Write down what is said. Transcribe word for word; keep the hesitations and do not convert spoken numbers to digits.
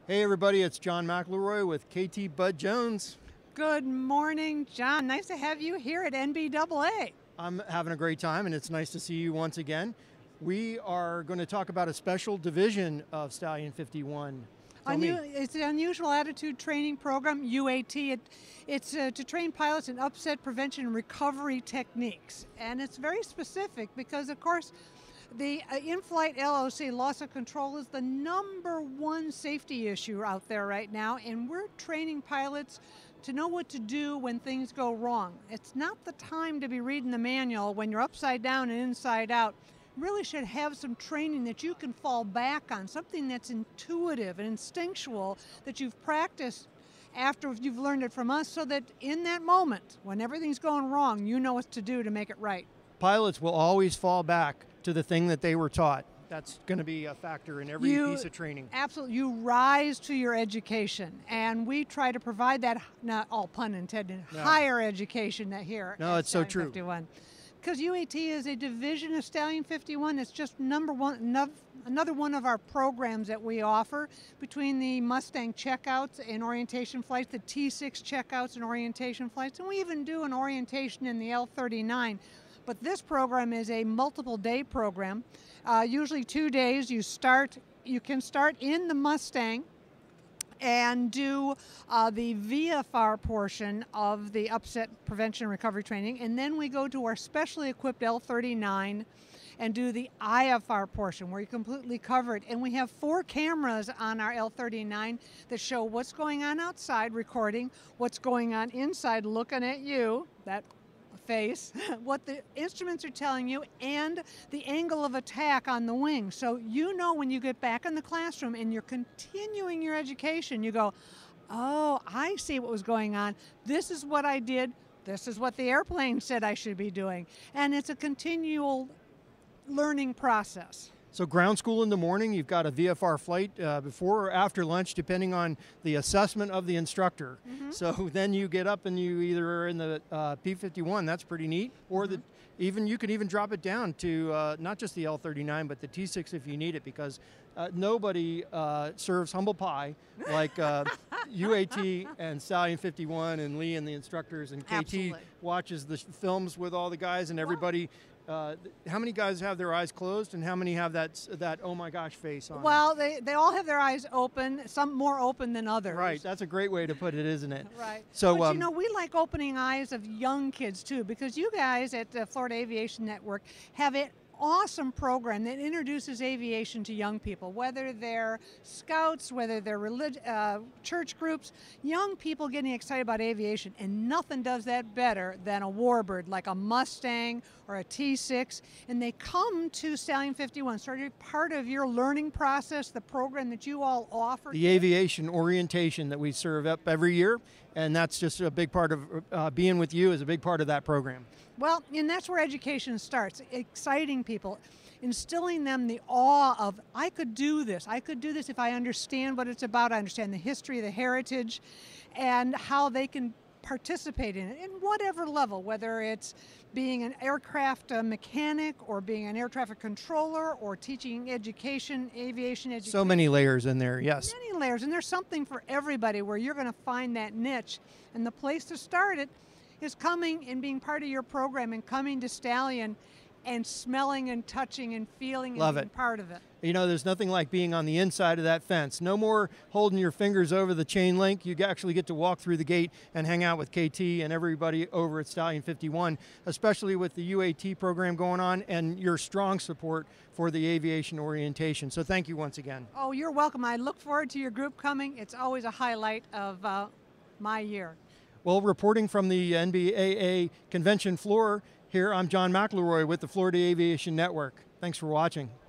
Hey everybody, it's John McElroy with K T Bud Jones. Good morning, John. Nice to have you here at N B A A. I'm having a great time and it's nice to see you once again. We are going to talk about a special division of Stallion fifty-one. Unu- it's an unusual attitude training program, U A T. It, it's uh, to train pilots in upset prevention and recovery techniques. And it's very specific because, of course, the uh, in-flight L O C, loss of control, is the number one safety issue out there right now. And we're training pilots to know what to do when things go wrong. It's not the time to be reading the manual when you're upside down and inside out. Really should have some training that you can fall back on, something that's intuitive and instinctual that you've practiced after you've learned it from us, so that in that moment, when everything's going wrong, you know what to do to make it right. Pilots will always fall back to the thing that they were taught. That's going to be a factor in every You- piece of training. Absolutely, you rise to your education, and we try to provide that, not all pun intended, No. higher education that here. No, at it's so Stallion true. fifty-one. Because U A T is a division of Stallion fifty-one. It's just number one, nov- another one of our programs that we offer between the Mustang checkouts and orientation flights, the T six checkouts and orientation flights, and we even do an orientation in the L thirty-nine. But this program is a multiple day program. Uh, usually two days. You start, you can start in the Mustang and do uh, the V F R portion of the upset prevention and recovery training. And then we go to our specially equipped L thirty-nine and do the I F R portion where you completely cover it. And we have four cameras on our L thirty-nine that show what's going on outside recording, what's going on inside looking at you, that face, what the instruments are telling you, and the angle of attack on the wing. So you know when you get back in the classroom and you're continuing your education, you go, oh, I see what was going on. This is what I did. This is what the airplane said I should be doing. And it's a continual learning process. So ground school in the morning, you've got a V F R flight uh, before or after lunch, depending on the assessment of the instructor. Mm-hmm. So then you get up and you either are in the uh, P fifty-one, that's pretty neat, or Mm-hmm. the even you could even drop it down to uh, not just the L thirty-nine, but the T six if you need it, because uh, nobody uh, serves humble pie like uh, U A T and Stallion fifty-one and Lee and the instructors, and K T Absolutely. watches the sh- films with all the guys and everybody. Uh, how many guys have their eyes closed, and how many have that s- that oh my gosh face on? Well, they, they all have their eyes open, some more open than others. Right, that's a great way to put it, isn't it? Right. So, but um, you know, we like opening eyes of young kids too, because you guys at the Florida Aviation Network have an awesome program that introduces aviation to young people, whether they're scouts, whether they're relig- uh, church groups, young people getting excited about aviation, and nothing does that better than a warbird like a Mustang or a T six, and they come to Stallion fifty-one, sort of part of your learning process, the program that you all offer. the aviation orientation that we serve up every year, and that's just a big part of uh, being with you is a big part of that program. Well, and that's where education starts, exciting people, instilling them the awe of, I could do this, I could do this if I understand what it's about, I understand the history, the heritage, and how they can participate in it, in whatever level, whether it's being an aircraft uh, mechanic or being an air traffic controller or teaching education, aviation education. So many layers in there, yes. Many layers, and there's something for everybody where you're going to find that niche, and the place to start it is coming and being part of your program and coming to Stallion and smelling and touching and feeling and Love being it. part of it. You know, there's nothing like being on the inside of that fence. No more holding your fingers over the chain link. You actually get to walk through the gate and hang out with K T and everybody over at Stallion fifty-one, especially with the U A T program going on and your strong support for the aviation orientation. So thank you once again. Oh, you're welcome. I look forward to your group coming. It's always a highlight of uh, my year. Well, reporting from the N B A A convention floor here, I'm John McElroy with the Florida Aviation Network. Thanks for watching.